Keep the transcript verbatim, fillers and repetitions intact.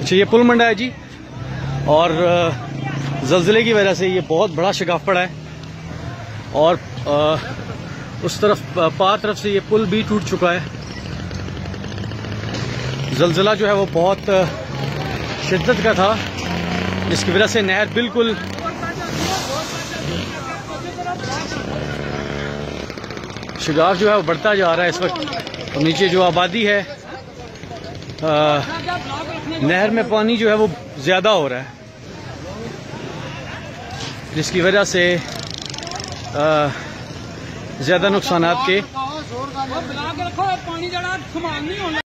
अच्छा, ये पुल मंडा है जी, और ज़लज़ले की वजह से ये बहुत बड़ा शिकाफ पड़ा है और उस तरफ पार तरफ से ये पुल भी टूट चुका है। ज़लज़ला जो है वो बहुत शिद्दत का था, जिसकी वजह से नहर बिल्कुल शिगाफ जो है वो बढ़ता जा रहा है इस वक्त। और नीचे जो आबादी है, आ, नहर में पानी जो है वो ज़्यादा हो रहा है, जिसकी वजह से ज़्यादा नुकसानात के